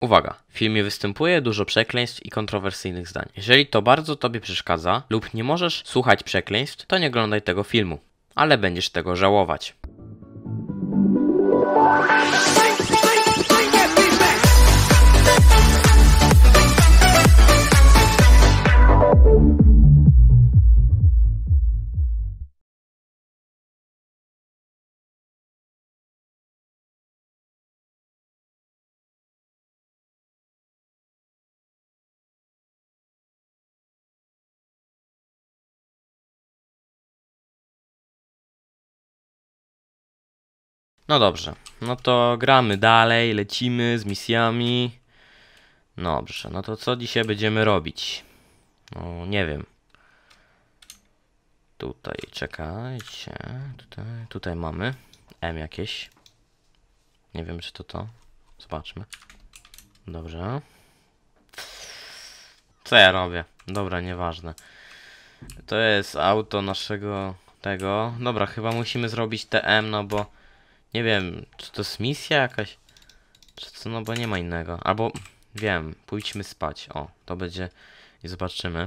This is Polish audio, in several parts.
Uwaga, w filmie występuje dużo przekleństw i kontrowersyjnych zdań. Jeżeli to bardzo tobie przeszkadza lub nie możesz słuchać przekleństw, to nie oglądaj tego filmu, ale będziesz tego żałować. No dobrze, no to gramy dalej, lecimy z misjami. Dobrze, no to co dzisiaj będziemy robić? No nie wiem. Tutaj, czekajcie, tutaj mamy M jakieś. Nie wiem czy to. Zobaczmy. Dobrze. Co ja robię? Dobra, nieważne. To jest auto naszego tego. Dobra, chyba musimy zrobić TM, no bo nie wiem, czy to jest misja jakaś? Czy co, no bo nie ma innego. Albo wiem, pójdźmy spać. O, to będzie i zobaczymy.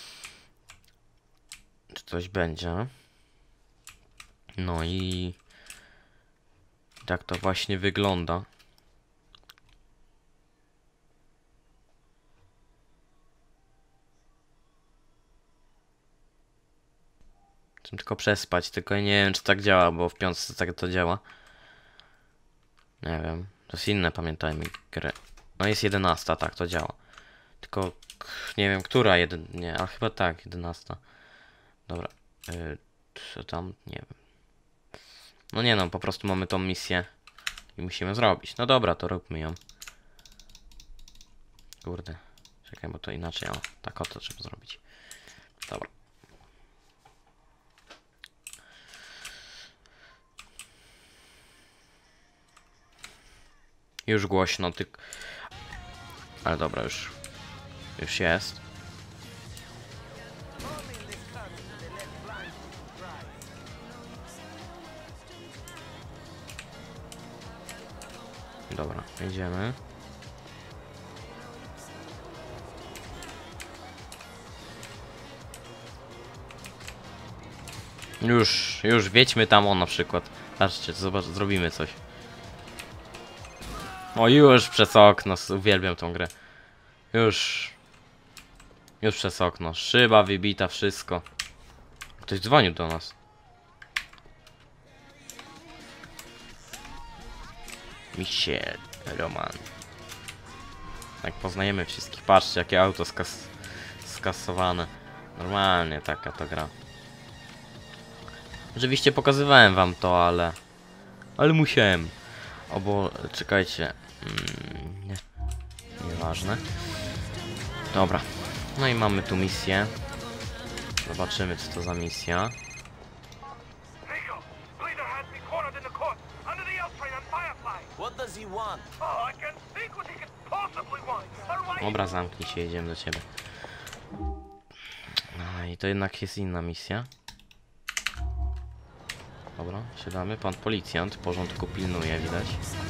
Czy coś będzie. No i tak to właśnie wygląda. Chcę tylko przespać, tylko nie wiem czy tak działa, bo w piątce tak to działa. Nie wiem, to jest inne, pamiętajmy grę. No jest 11, tak to działa. Tylko nie wiem, która nie, a chyba tak, 11. Dobra, co tam, nie wiem. No nie no, po prostu mamy tą misję i musimy zrobić. No dobra, to róbmy ją. Kurde, czekaj, bo to inaczej, o, tak oto trzeba zrobić. Dobra. Już głośno, ale dobra, już jest. Dobra, jedziemy. Już wiedźmy tam na przykład. Patrzcie, zobacz, zrobimy coś. O, już przez okno, uwielbiam tą grę. Już przez okno, szyba wybita, wszystko. Ktoś dzwonił do nas. Michel, Roman. Tak poznajemy wszystkich. Patrzcie, jakie auto skasowane. Normalnie taka to gra. Oczywiście pokazywałem wam to, ale musiałem. O bo, czekajcie. Nieważne. Dobra. No i mamy tu misję. Zobaczymy co to za misja. Dobra, zamknij się, jedziemy do ciebie. A, i to jednak jest inna misja. Dobra, siadamy. Pan policjant w porządku pilnuje, widać.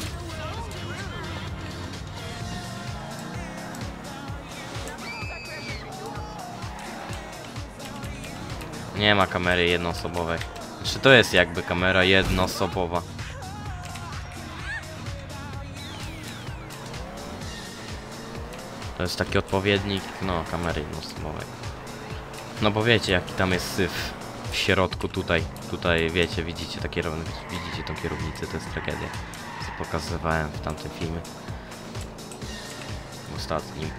Nie ma kamery jednoosobowej. Czy to jest jakby kamera jednoosobowa? To jest taki odpowiednik, no, kamery jednoosobowej. No bo wiecie jaki tam jest syf w środku tutaj wiecie, widzicie tą kierownicę, to jest tragedia. Co pokazywałem w tamtym filmie. W ostatnim.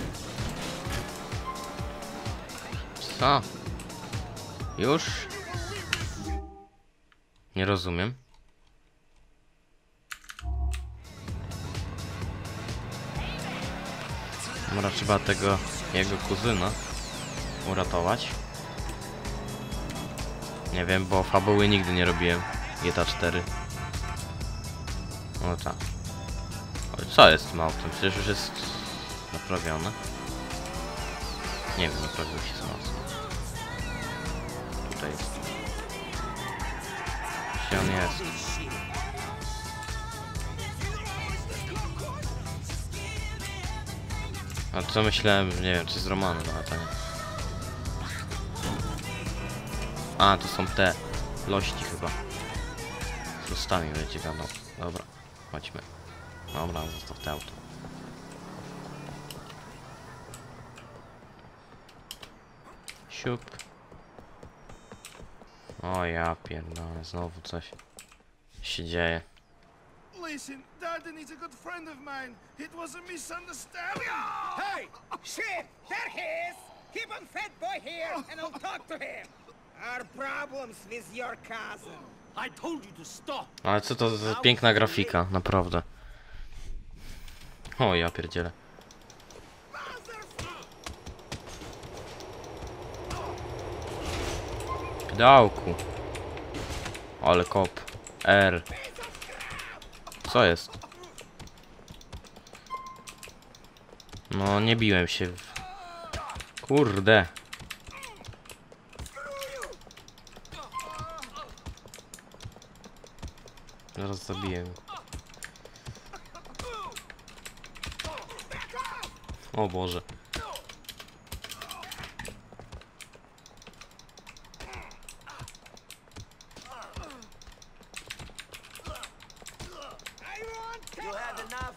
Co? Już? Nie rozumiem. Dobra, trzeba tego jego kuzyna uratować. Nie wiem, bo fabuły nigdy nie robiłem. GTA 4. No tak. Ale co jest z tym autem? Przecież już jest naprawione. Nie wiem, naprawił się co mocno. Tutaj jest. Gdzie on jest? A co myślałem, nie wiem, coś z Romanu, no ale to nie. A, to są te lości chyba. Z lustami będzie gadał. Dobra, chodźmy. Dobra, zostaw te auto. Siup. O ja pierdolę, znowu coś się dzieje. Listen, Dardan is a good friend of mine. It was a misunderstanding. Hey! Shit! There he is! Keep on fat boy here, and I'll talk to him. Our problems with your cousin. I told you to stop. Ale co to za piękna grafika, naprawdę. O ja pierdzielę. Pedałku. Ale kop. R. Co jest? No nie biłem się w... Kurde. Zaraz zabiję. O Boże. You had enough?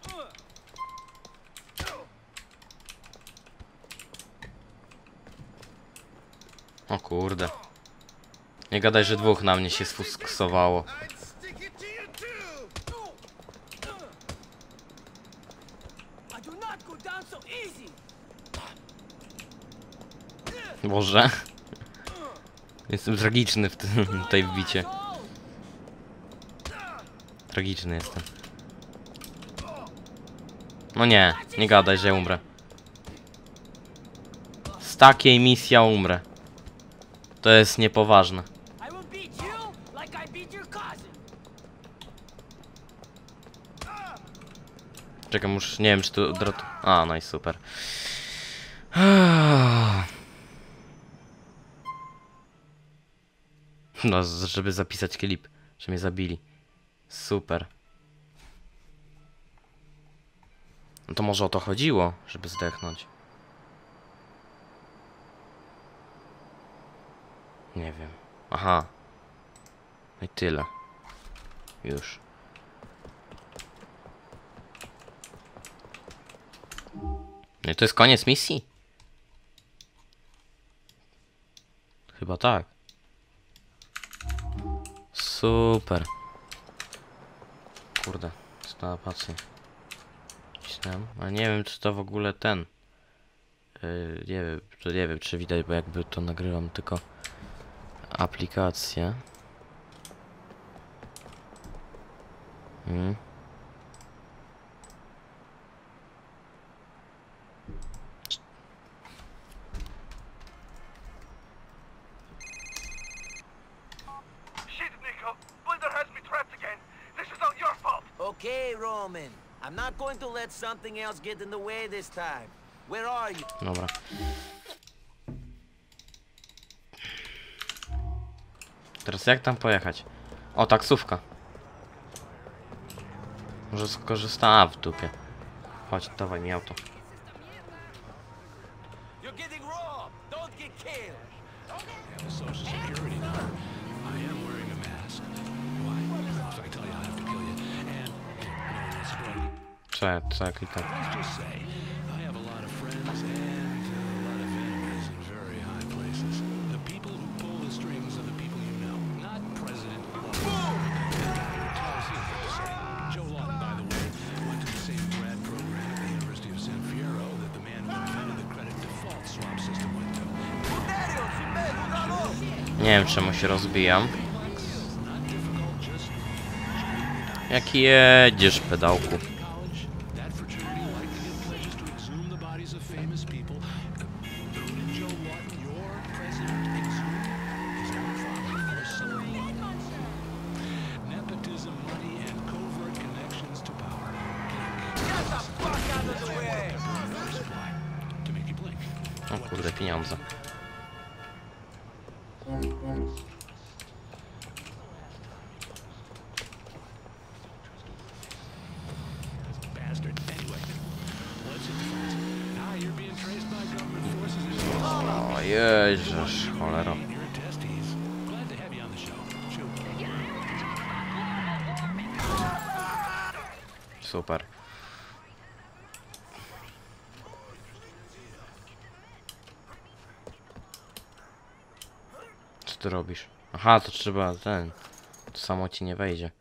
O kurde. Nie gadaj, że dwóch na mnie się sfuksowało. I'd stick it to you too. I do not go down so easy. Boże. Jestem tragiczny w tym tej wbicie. Tragiczny jestem. No nie, nie gadaj, że ja umrę. Z takiej misji ja umrę. To jest niepoważne. I will beat you like I beat your cousin. Czekam, już nie wiem, czy tu drot... A, no i super. No, żeby zapisać klip, że mnie zabili. Super. No to może o to chodziło, żeby zdechnąć. Nie wiem. Aha. No i tyle. Już. No i to jest koniec misji? Chyba tak. Super. Kurde, stała patrzę. Cisnąłem, ale nie wiem, czy to w ogóle ten. Nie wiem, czy widać, bo jakby to nagrywam tylko aplikację. Shit, Nico. Blinder has me trapped again. This is not your fault. Okay, Roman. I'm not going to let something else get in the way this time. Where are you? Dobra. Teraz jak tam pojechać? O, taksówka. Może skorzystała w dupie. Chodź, dawaj mi auto. You're getting robbed. Don't get killed. Social Security number. I am wearing a mask. Why? If I tell you, I have to kill you. And no one else knows. Co ja klikam? Let's just say I have a lot of friends and a lot of enemies in very high places. The people who pull the strings are the people you know, not President Obama. Joe Lawton, by the way, went to the same grad program at the University of San Fierro that the man who invented the credit default swap system went to. Nie wiem, czemu się rozbijam. Jak jedziesz, pedałku? College, that fraternity liked to give pledges to exhume the bodies of famous people. Wouldn't Joe Lawton, your president, exhume his own father for selling love? Nepotism, money, and covert connections to power. Get the fuck out of the way. Supply to make you blink. O kurde, pieniądze. Bastard. Anyway, let's hit the phones. Jeżesz, cholero. You're a testes. Glad to have you on the show. Shoot. Super. Co ty robisz? Aha, to trzeba ten. To samo ci nie wejdzie.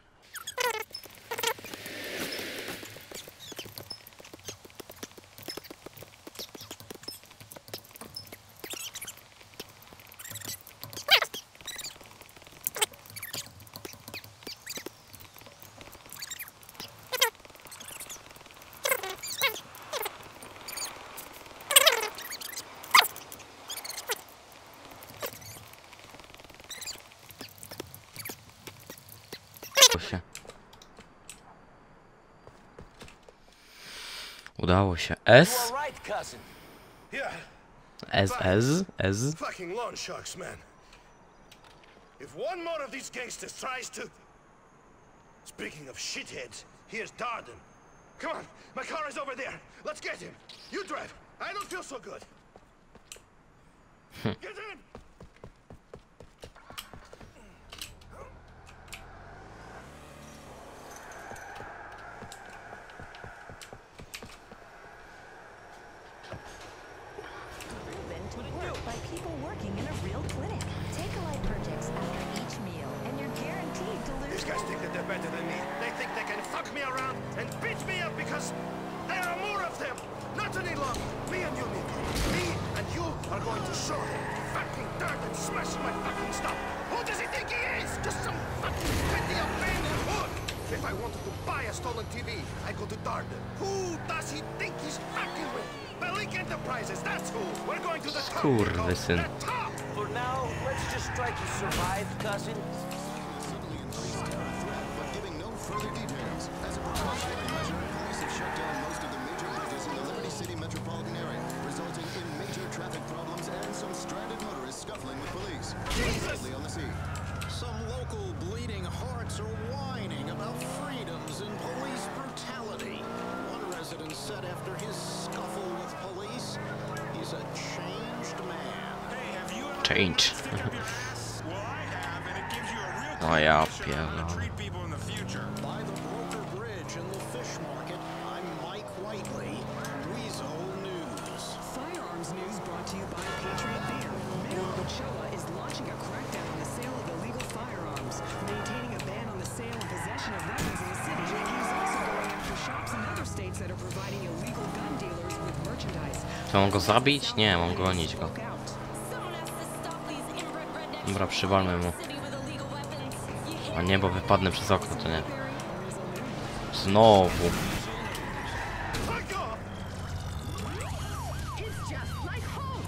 Udało się. S? You all right, cousin? Yeah, S. fucking lawn sharks, man. If one more of these gangsters tries to... Speaking of shitheads, here's Darden. Come on, my car is over there. Let's get him. You drive. I don't feel so good. Get in! By people working in a real clinic. Take a light purchase after each meal, and you're guaranteed to lose. These guys think that they're better than me. They think they can fuck me around and beat me up because there are more of them. Not any longer. Me and you, Nico. Me and you are going to show him fucking dirt and smash my fucking stuff. Who does he think he is? Just some fucking petty abandoned hood. If I wanted to buy a stolen TV, I go to Darden. Who does he think he's fucking with? Bellic Enterprises, that's who. We're going to the top. Nico. Skurwysyn. The top. For now, let's just try to survive, cousin. Suddenly increased terror threat, but giving no further details. As a precautionary measure, police have shut down most of the major bridges in the Liberty City metropolitan area, resulting in major traffic problems and some stranded motorists scuffling with police. Immediately on the scene. Some local bleeding hearts are whining about freedoms and police brutality. One resident said after his scuffle with police, he's a changed man. Change. Well, I have, and it gives you a real Oh, clear yeah, picture of how yeah. to treat people in the future. By the Broker Bridge and the fish market, I'm Mike Whiteley, Weasel News. Firearms news brought to you by Patriot Beer. Mayor Ochoa is launching a crackdown on the sale of illegal firearms, maintaining a ban on the sale and possession of weapons in the city. He's also going after shops in other states that are providing illegal gun dealers with merchandise. To mam go zabić? Nie, mam gonić go. Look out. Dobra, przywalmy mu. A nie, bo wypadnę przez okno, to nie. Znowu. It's just like home.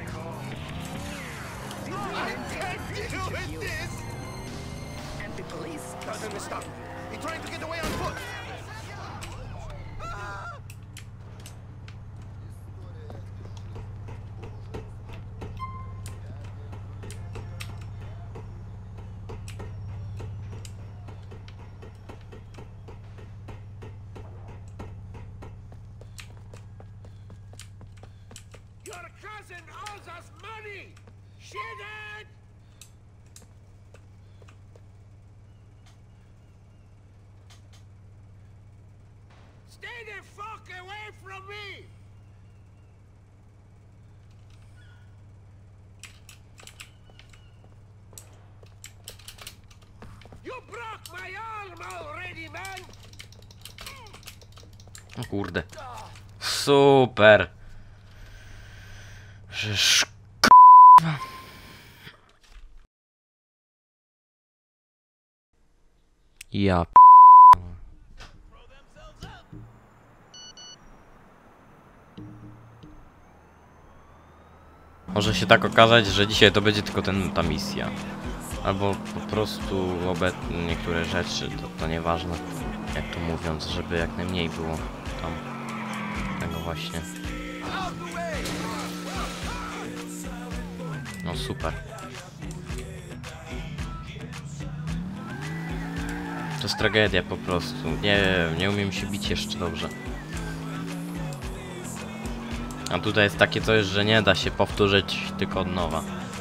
You with this? And the police. Tell him to stop. He's trying to get away on foot. Your cousin owes us money! Shithead! Stay the fuck away from me! You broke my arm already, man! O kurde. Super. Żeż k***wa. Ja p***. Może się tak okazać, że dzisiaj to będzie tylko ta misja. Albo po prostu niektóre rzeczy, to nieważne, jak to mówiąc, żeby jak najmniej było tam tego właśnie. No super. To jest tragedia po prostu. Nie umiem się bić jeszcze dobrze. A tutaj jest takie coś, że nie da się powtórzyć tylko od nowa.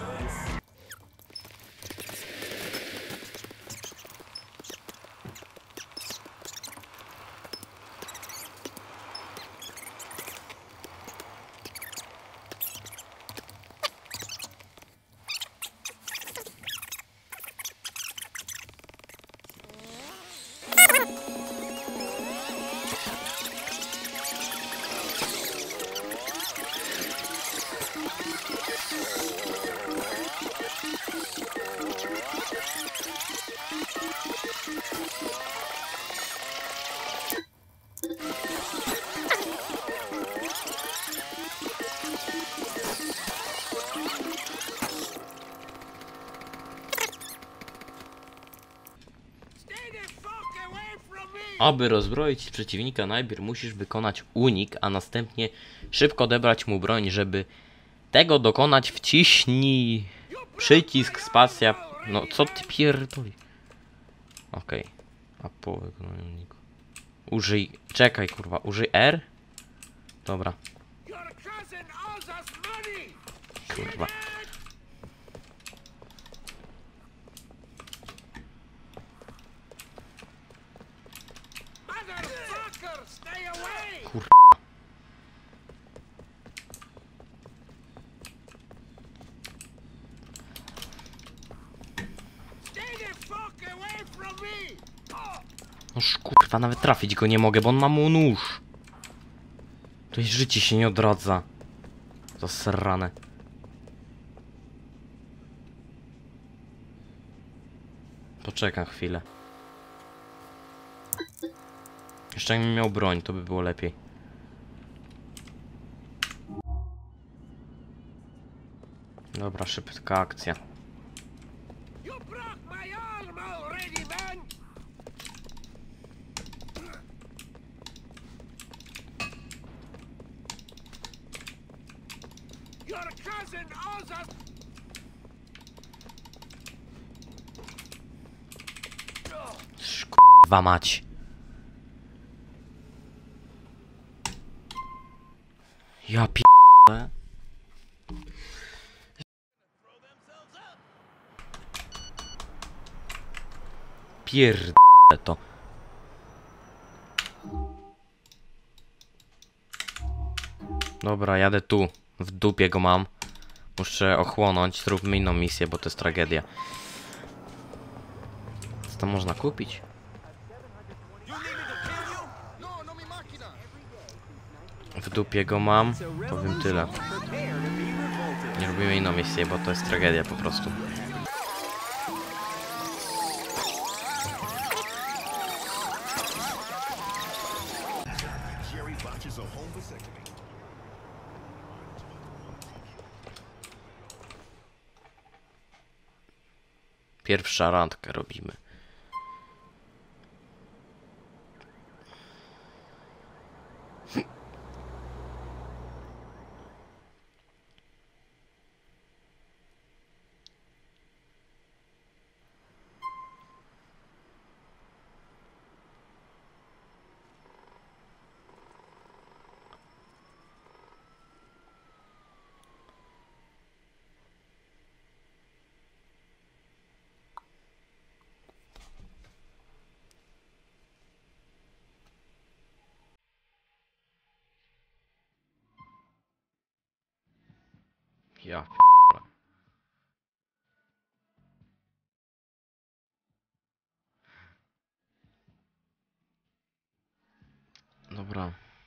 Aby rozbroić przeciwnika, najpierw musisz wykonać unik, a następnie szybko odebrać mu broń. Żeby tego dokonać, wciśnij przycisk spacja. No co ty pierdoli? Okej. A po wykonaniu uniku. Użyj. Czekaj kurwa, użyj R? Dobra. Kurwa. Kur... Noż kurwa, nawet trafić go nie mogę, bo on ma mu nóż. To jest życie się nie odradza. To srane. Poczekam chwilę. Jeszcze jakbym miał broń, to by było lepiej. Dobra, szybka akcja. Kurwa mać. Ja p***e. Pierdolę to. Dobra, jadę tu. W dupie go mam. Muszę ochłonąć. Zróbmy inną misję, bo to jest tragedia. Co to można kupić? W dupie go mam. Powiem tyle. Nie robimy inną misję, bo to jest tragedia po prostu. Pierwsza randkę robimy. Ja p***a. Dobra.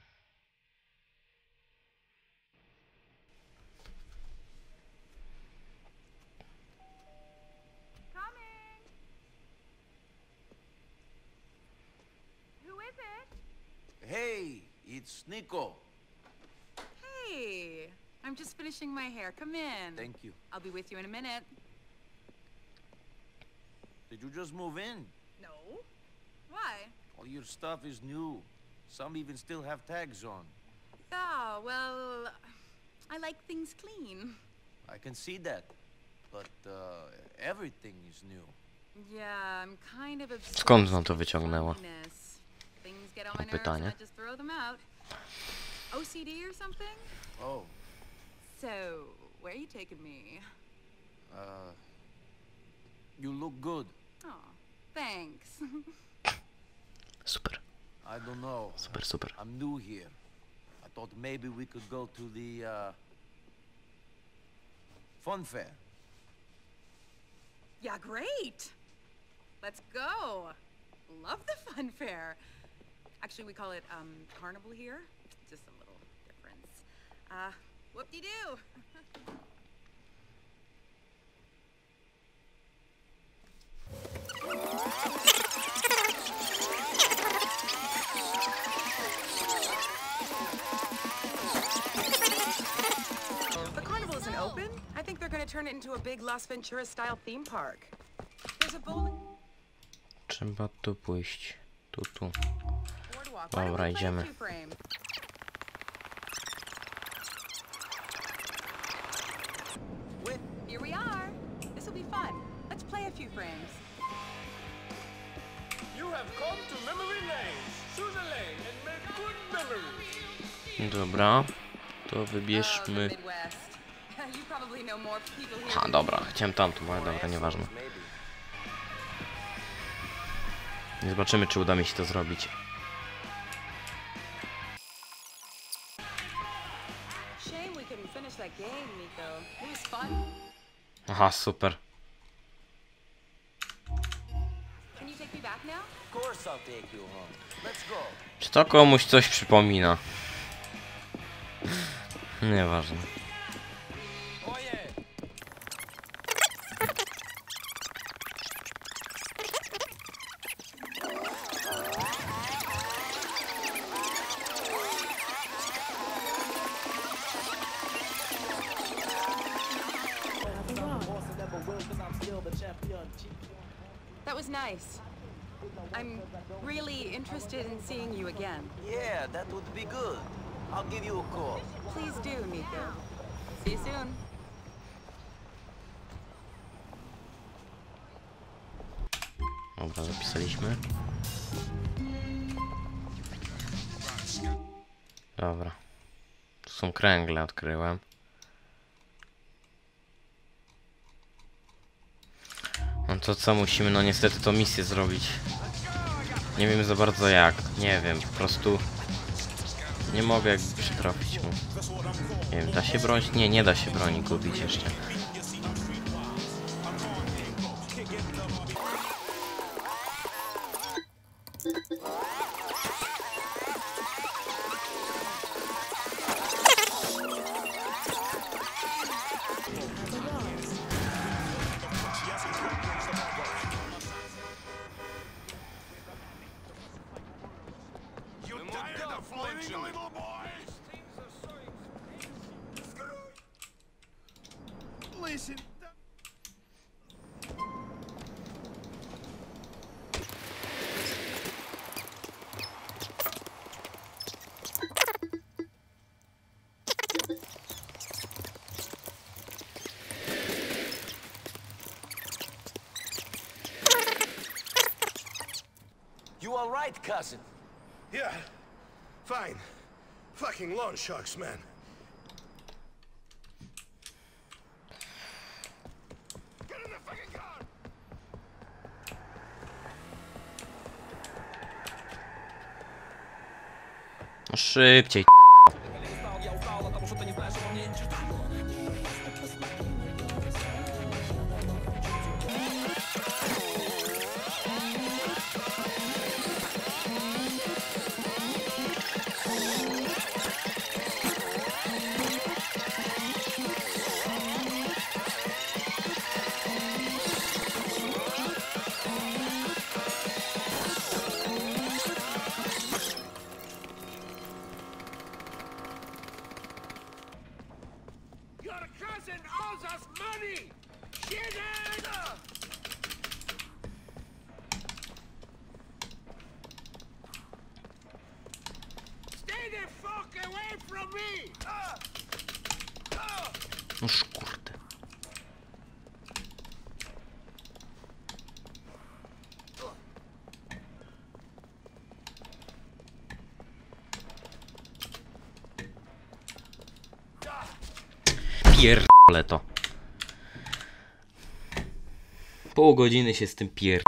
Hey, it's Nico. Hey, I'm just finishing my hair. Come in. Thank you. I'll be with you in a minute. Did you just move in? No. Why? All your stuff is new. Some even still have tags on. Oh, well, I like things clean. I can see that. But, everything is new. Yeah, I'm kind of obsessed Skąd wam to with wyciągnęła? cleanliness. Things get on my Mam nerves and pytanie. I just throw them out. OCD CD or something? Oh, So, where are you taking me? you look good. Oh, thanks. Super, I don't know. super, super. I'm new here. I thought maybe we could go to the, fun fair. Yeah, great. Let's go. Love the fun fair. Actually, we call it, carnival here. Just a little difference. Whoop-de-doo. The carnival isn't open. I think they're gonna turn it into a big Las Venturas-style theme park. There's a bowling... Trzeba tu pójść. Tu. boardwalk. Why don't Dobra, we play a idziemy. few frame? Here we are. This will be fun. Let's play a few frames. You have come to memory lane. Choose a lane and make good memories. Dobra, to Oh, the wybierzmy. Midwest. You probably know more people here Ha, than dobra, me. chciałem tamtą, ale dobra, nieważne. Maybe. Nie zobaczymy, czy uda mi się to zrobić. Shame we couldn't finish that game, Nico. It was fun. Aha, super. Can you take me back now? Of course I'll take you home. Let's go. Czy to komuś coś przypomina? Nieważne. Oh yeah. That was nice. I'm really interested in seeing you again. Yeah, that would be good. I'll give you a call. Please do, Nico. See you soon. Dobra, zapisaliśmy. Dobra. Tu są kręgle, odkryłem. No to co musimy? No niestety to misję zrobić. Nie wiem za bardzo jak. Nie wiem, po prostu... Nie mogę jakby przytrafić mu. Nie wiem, da się bronić? Nie, nie da się broni kupić jeszcze. You tired of flaming little boys? Listen. You all right, cousin? Yeah, fine. Fucking loan sharks, man. Get in the fucking car! No szybciej. Your cousin owes us money! Shithead! Stay the fuck away from me! Noż kurde. pierdolę to. Pół godziny się z tym pierdolę.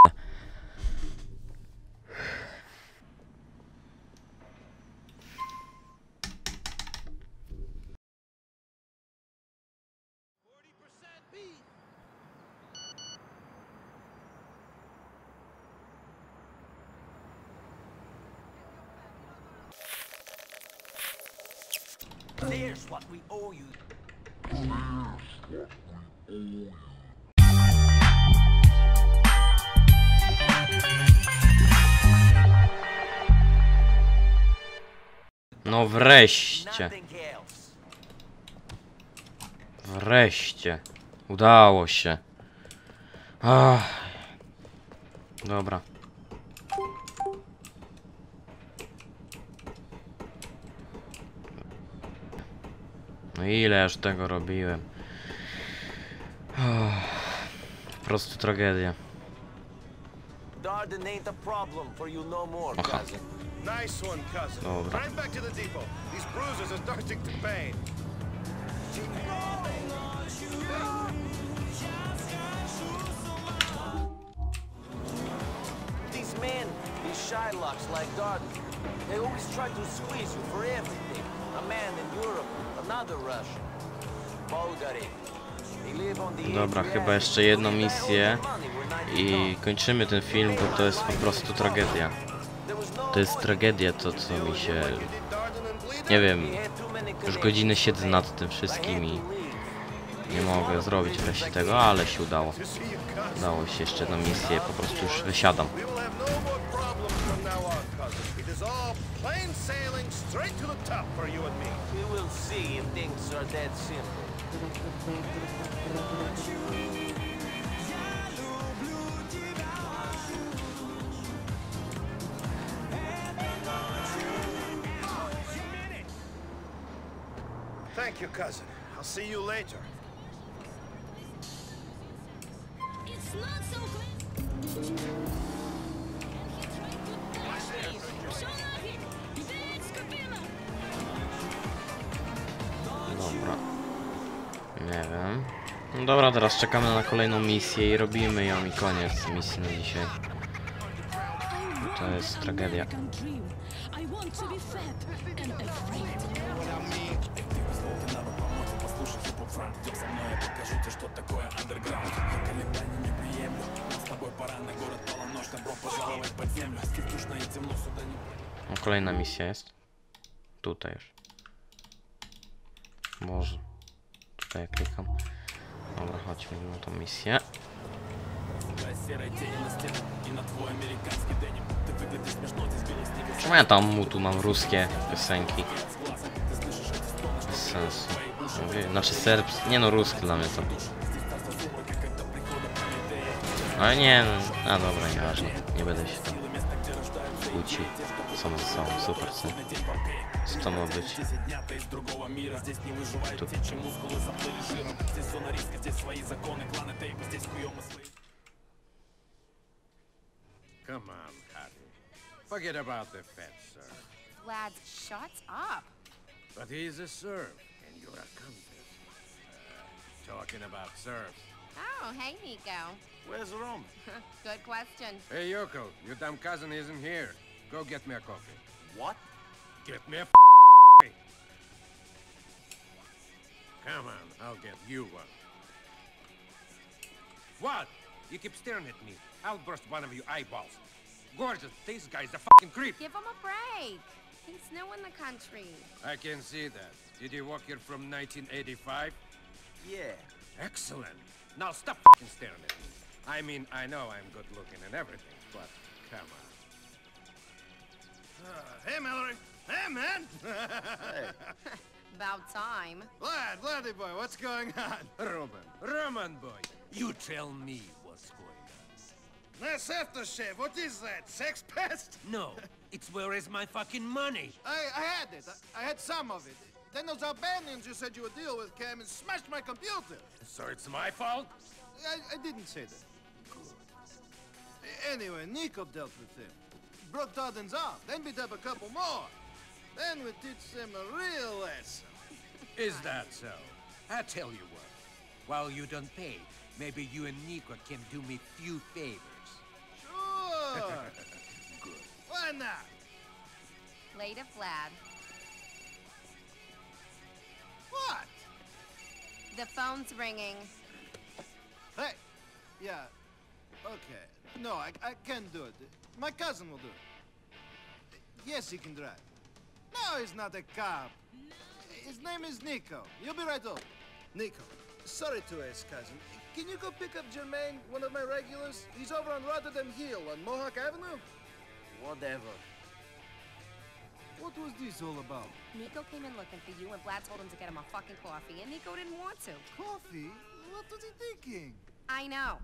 There's what we owe you. No wreszcie. Nothing else. Wreszcie. Udało się. Ach. Dobra. No ile już tego robiłem. Po prostu tragedia. Darden ain't a problem for you no more, Aha. cousin. Nice one, cousin. Dobra. Climb back to the depot. These bruises are starting to pain. These men, these Shylocks like Darden, they always try to squeeze you for everything. A man in Europe, another Russian. Bulgari. They live on the Dobra, Adriatic. chyba jeszcze jedną misję i kończymy ten film, bo to jest po prostu tragedia. To jest tragedia to, co mi się... Nie wiem, już godzinę siedzę nad tym wszystkim i nie mogę zrobić wreszcie tego, ale się udało. Udało się jeszcze jedną misję, po prostu już wysiadam. We will have no more problems from now on, cousin. It is all plain sailing straight to the top for you and me. We will see if things are that simple. Thank you, cousin. I'll see you later. It's not so clear. Dobra. Nie wiem. No dobra, teraz czekamy na kolejną misję i robimy ją i koniec misji na dzisiaj. To jest tragedia. No, kolejna misja jest. Tutaj już. Może. Tutaj klikam. Dobra, chodźmy na tą misję. Czemu ja tam tu mam ruskie piosenki? Bez sensu. Mówię, znaczy serbski, nie no, ruski dla mnie to. Ale nie, no, a dobra, nieważne. Nie będę się tam kłócił. Są ze sobą, super, co? Co to ma być? Tu. Come on, Harry. Forget about the fat serf. Lads, shut up. But he's a serf, and you're a countess. Talking about serfs. Oh, hey, Nico. Where's Roman? Good question. Hey, Yoko, your damn cousin isn't here. Go get me a coffee. What? Get me a Come on, I'll get you one. What? You keep staring at me. I'll burst one of your eyeballs. Gorgeous, this guy's a fucking creep. Give him a break. He's new in the country. I can see that. Did he walk here from 1985? Yeah. Excellent. Now stop fucking staring at me. I mean, I know I'm good looking and everything, but come on. Hey, Mallory. Hey, man. About time. Laddie boy, what's going on? Roman boy, you tell me what's going on. Nice aftershave. What is that? Sex pest? No, it's where is my fucking money? I had it. I had some of it. Then those Albanians you said you would deal with came and smashed my computer. So it's my fault? I didn't say that. Good. Anyway, Nico dealt with him. Broke Darden's arm, then beat up a couple more. Then we teach them a real lesson. Is that so? I tell you what. While you don't pay, maybe you and Nico can do me few favors. Sure. Good. Why not? Later, Vlad. What? The phone's ringing. Hey. Yeah. Okay. No, I can't do it. My cousin will do it. Yes, he can drive. No, he's not a cop. His name is Nico. You'll be right over. Nico, sorry to ask, cousin. Can you go pick up Jermaine, one of my regulars? He's over on Rotterdam Hill on Mohawk Avenue. Whatever. What was this all about? Nico came in looking for you, and Vlad told him to get him a fucking coffee, and Nico didn't want to. Coffee? What was he thinking? I know.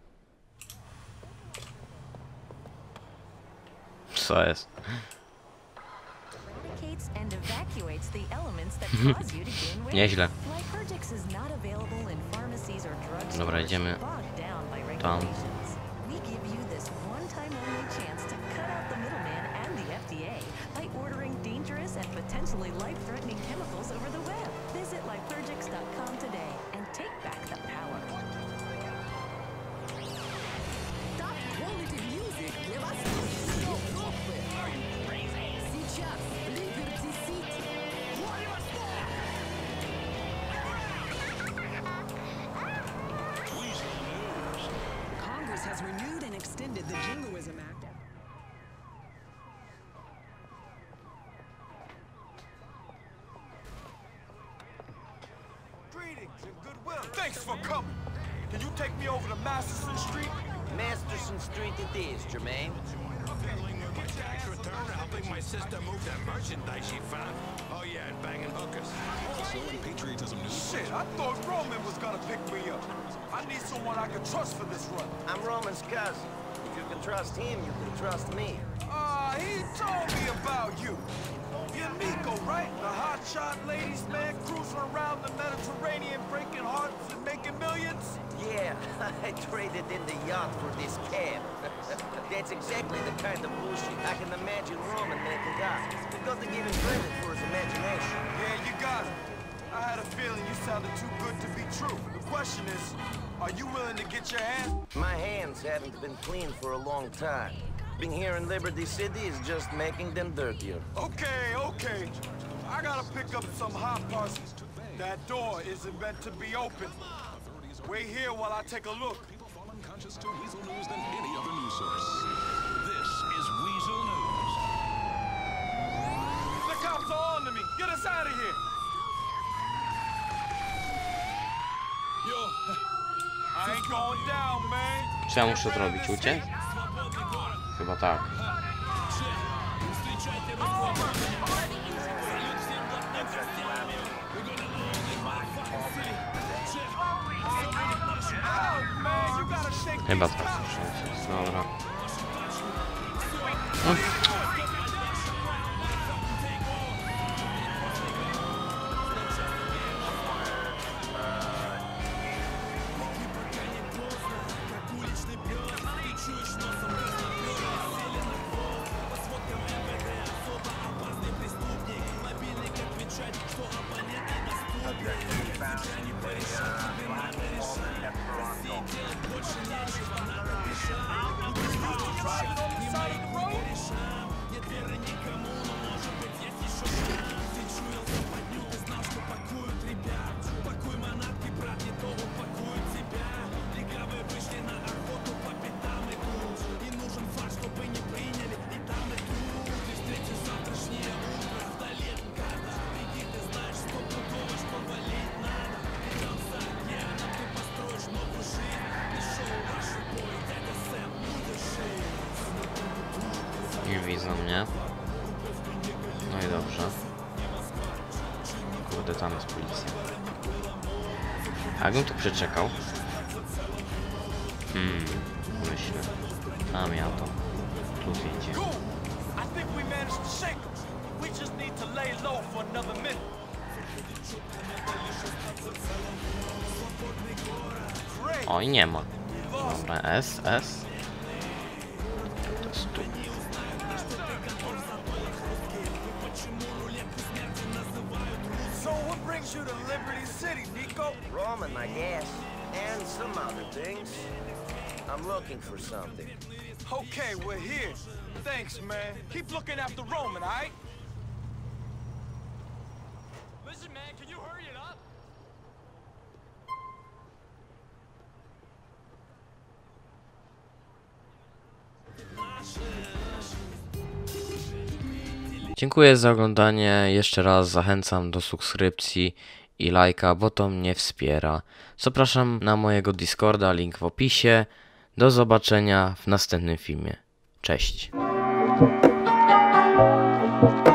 Co jest? Eradicates and evacuates the elements that cause you to gain weight. Nieźle. Lycurgix is not available in pharmacies or drugstores. Dobra, idziemy bogged down by tam. regulations. We give you this one-time only chance to cut out the middleman and the FDA by ordering dangerous and potentially life-threatening chemicals over the web. Visit Lycurgix.com today and take back the power. Top quality music для вас Европы. Сейчас Liberty City. Congress has renewed and extended the Jingoism Act. Greetings and goodwill. Thanks for coming. Can you take me over to Masterson Street? Masterson Street it is, Jermaine. Tax return helping my sister move that merchandise she found. Oh yeah, and banging hookers. Also in patriotism news. Shit, I thought Roman was gonna pick me up. I need someone I can trust for this run. I'm Roman's cousin. If you can trust him, you can trust me. He told me about you. You're Nico, right? The hotshot ladies man cruising around the Mediterranean, breaking hearts and making millions? Yeah, I traded in the yacht for this cab. That's exactly the kind of bullshit I can imagine Roman making up. We've got to give him credit for his imagination. Yeah, you got it. I had a feeling you sounded too good to be true. The question is, are you willing to get your hands? My hands haven't been clean for a long time. Being here in Liberty City is just making them dirtier. Okay, okay. I gotta pick up some hot parts. That door isn't meant to be open. Wait here while I take a look. People fall unconscious to Weasel News than any other news source. This is Weasel News. The cops are on to me. Get us out of here. Yo, I ain't going down, man. Co ja muszę zrobić? Uciec? Chyba tak. Chyba tak. Dobra. No. Nie widzą mnie. No i dobrze. Kurde, tam jest policja. A jakbym tu przeczekał? Myślę. Tam ja to. Tu zjedzie. O, i nie ma. Dobra, S. To jest tu. So what brings you to Liberty City, Nico? Roman, I guess. And some other things. I'm looking for something. Okay, we're here. Thanks, man. Keep looking after Roman, all right? Listen, man, can you hurry it up? Dziękuję za oglądanie. Jeszcze raz zachęcam do subskrypcji i lajka, bo to mnie wspiera. Zapraszam na mojego Discorda, link w opisie. Do zobaczenia w następnym filmie. Cześć.